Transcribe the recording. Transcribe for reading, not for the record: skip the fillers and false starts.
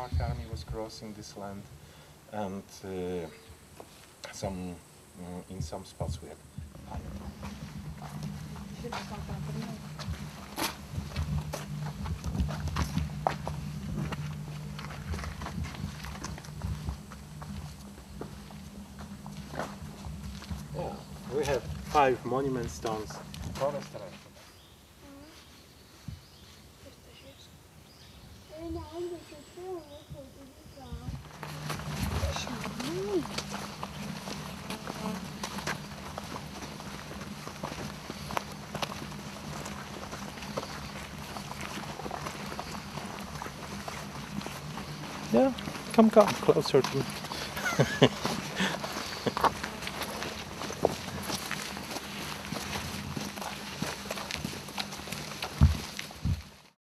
Slovak army was crossing this land, and in some spots we had fire. Yeah, we have 5 monument stones. Yeah, come closer to me.